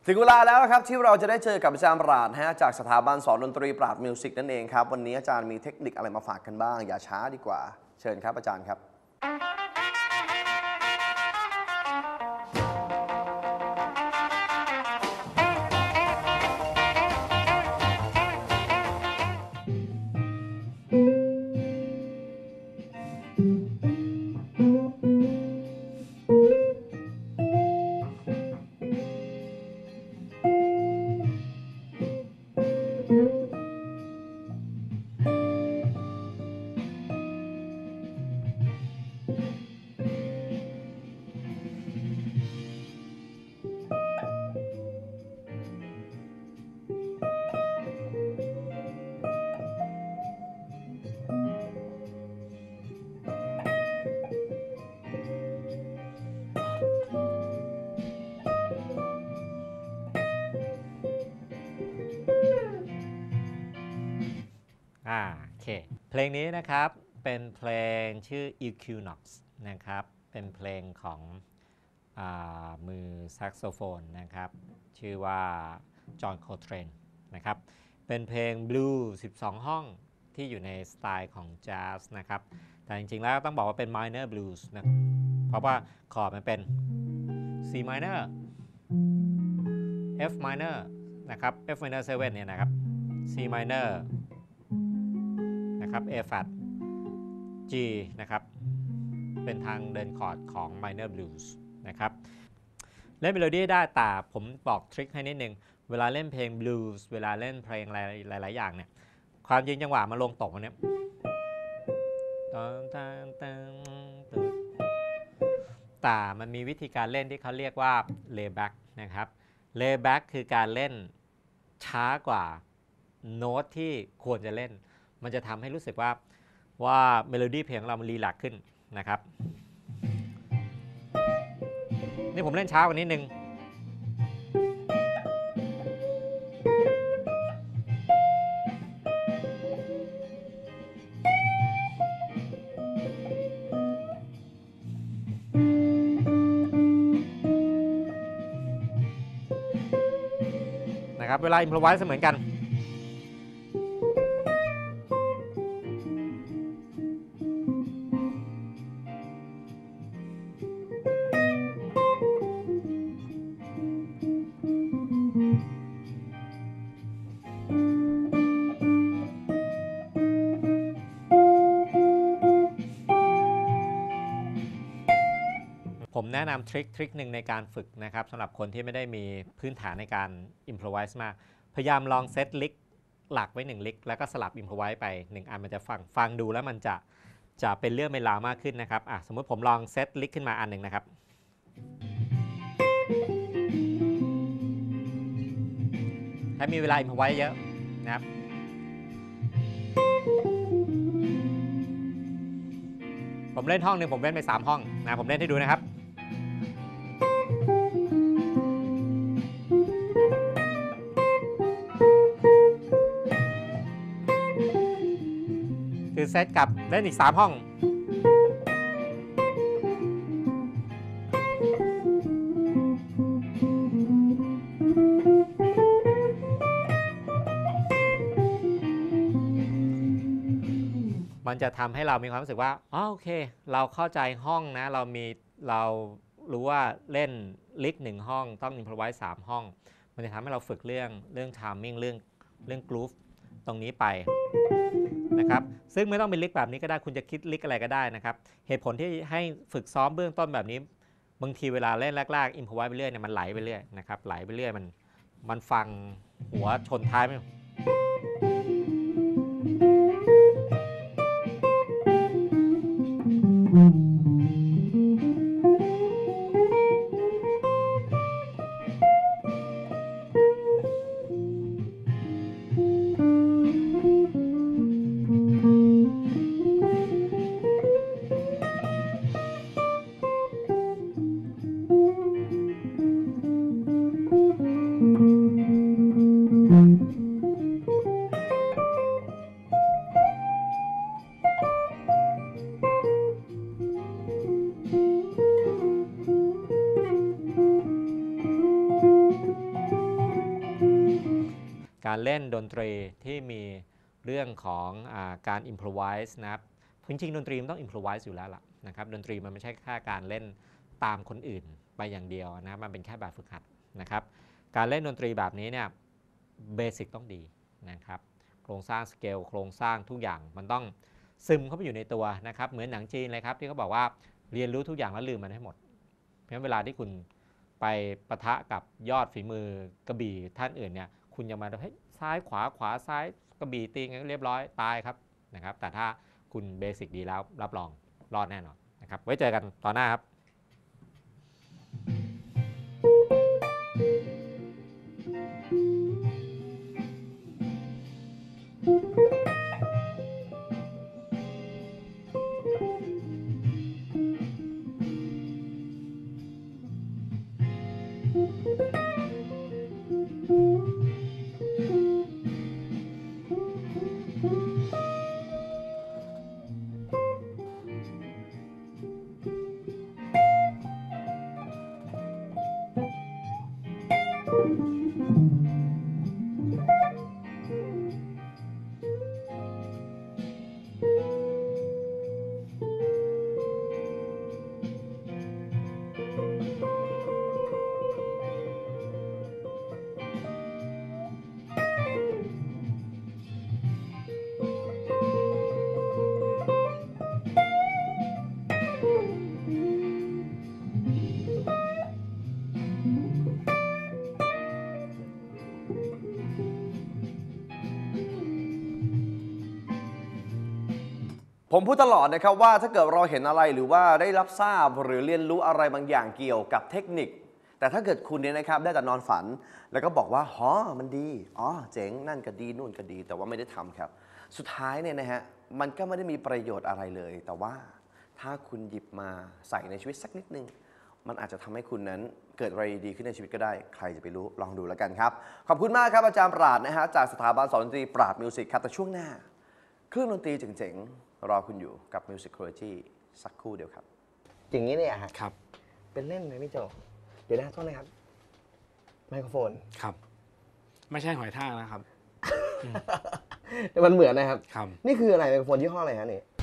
ถึงเวลาแล้วครับที่เราจะได้เจอกับอาจารย์ปราดจากสถาบันสอนดนตรีปราดมิวสิกนั่นเองครับวันนี้อาจารย์มีเทคนิคอะไรมาฝากกันบ้างอย่าช้าดีกว่าเชิญครับอาจารย์ครับโอเคเพลงนี้นะครับเป็นเพลงชื่อ Equinox นะครับเป็นเพลงของมือแซกโซโฟนนะครับชื่อว่าจอห์นโคเทรนนะครับเป็นเพลงบลู12 ห้องที่อยู่ในสไตล์ของแจ๊สนะครับแต่จริงๆแล้วต้องบอกว่าเป็น minor blues นะเพราะว่าคอร์ดมันเป็น C minor F minor นะครับ F minor 7เนี่ยนะครับ C minorนะครับ A flat G นะครับเป็นทางเดินคอร์ดของ minor blues นะครับเล่นเมโลดี้ได้แต่ผมบอกทริคให้นิดนึงเวลาเล่นเพลง blues เวลาเล่นเพลงหลายๆอย่างเนี่ยความจริงจังหวะมันลงตกเนี่ยแต่มันมีวิธีการเล่นที่เขาเรียกว่า layback นะครับ layback คือการเล่นช้ากว่าโน้ตที่ควรจะเล่นมันจะทำให้รู้สึกว่าเมโลดี้เพลงเรามันรีแลกซ์ขึ้นนะครับนี่ผมเล่นช้ากว่านิดนึงนะครับเวลาอิมพรไวส์เหมือนกันผมแนะนำทริคหนึ่งในการฝึกนะครับสำหรับคนที่ไม่ได้มีพื้นฐานในการอิมพรไวส์มากพยายามลองเซตลิกหลักไว้1ลิกแล้วก็สลับอิมพรไวส์ไป1อันมันจะฟังดูแล้วมันจะเป็นเรื่องเป็นราวมากขึ้นนะครับสมมติผมลองเซตลิกขึ้นมาอันหนึ่งนะครับให้มีเวลาอิมพรไวส์เยอะนะครับผมเล่นห้องหนึ่งผมเล่นไป3 ห้องนะผมเล่นให้ดูนะครับคือเซตกับเล่นอีก3 ห้องมันจะทำให้เรามีความรู้สึกว่าโอเคเราเข้าใจห้องนะเรารู้ว่าเล่นลิก1 ห้องต้องอิมพรไวส์3 ห้องมันจะทำให้เราฝึกเรื่องไทมิ่งเรื่องกรูฟตรงนี้ไปนะครับซึ่งไม่ต้องเป็นลิกแบบนี้ก็ได้คุณจะคิดลิกอะไรก็ได้นะครับเหตุผลที่ให้ฝึกซ้อมเบื้องต้นแบบนี้บางทีเวลาเล่นแรกๆอิมพรไวส์ไปเรื่อยเนี่ยมันไหลไปเรื่อยนะครับไหลไปเรื่อยมันฟังหัวชนท้ายไม่การเล่นดนตรีที่มีเรื่องของการ improvise นะครับจริงๆดนตรีมันต้อง improvise อยู่แล้วล่ะนะครับดนตรีมันไม่ใช่แค่การเล่นตามคนอื่นไปอย่างเดียวนะมันเป็นแค่แบบฝึกหัดนะครับการเล่นดนตรีแบบนี้เนี่ยเบสิกต้องดีนะครับโครงสร้างสเกลโครงสร้างทุกอย่างมันต้องซึมเข้าไปอยู่ในตัวนะครับเหมือนหนังจีนเลยครับที่เขาบอกว่าเรียนรู้ทุกอย่างแล้วลืมมันให้หมดเพราะฉะนั้นเวลาที่คุณไปปะทะกับยอดฝีมือกระบี่ท่านอื่นเนี่ยคุณจะมาเฮ้ยซ้ายขวาขวาซ้ายกระบี่ตีกันเรียบร้อยตายครับนะครับแต่ถ้าคุณเบสิกดีแล้วรับรองรอดแน่นอนนะครับไว้เจอกันตอนหน้าครับผมพูดตลอดนะครับว่าถ้าเกิดเราเห็นอะไรหรือว่าได้รับทราบหรือเรียนรู้อะไรบางอย่างเกี่ยวกับเทคนิคแต่ถ้าเกิดคุณเนี่ยนะครับได้แต่นอนฝันแล้วก็บอกว่าอ๋อมันดีอ๋อเจ๋งนั่นก็ดีนู่นก็ดีแต่ว่าไม่ได้ทำครับสุดท้ายเนี่ยนะฮะมันก็ไม่ได้มีประโยชน์อะไรเลยแต่ว่าถ้าคุณหยิบมาใส่ในชีวิตสักนิดนึงมันอาจจะทำให้คุณนั้นเกิดอะไรดีขึ้นในชีวิตก็ได้ใครจะไปรู้ลองดูแล้วกันครับขอบคุณมากครับอาจารย์ปราดนะฮะจากสถาบันสอนดนตรีปราดมิวสิกครับแต่ช่วงหน้าเครื่องดนตรีเจ๋งๆรอคุณอยู่กับ Musicology สักครู่เดียวครับอย่างนี้เนี่ยฮะครับเป็นเล่นไหมพี่โจเดี๋ยวนะโทษนะครับไมโครโฟนครับ ไม่ใช่หอยทากนะครับแต่มันเหมือนนะครับครับนี่คืออะไรไมโครโฟนยี่ห้ออะไรฮะนี่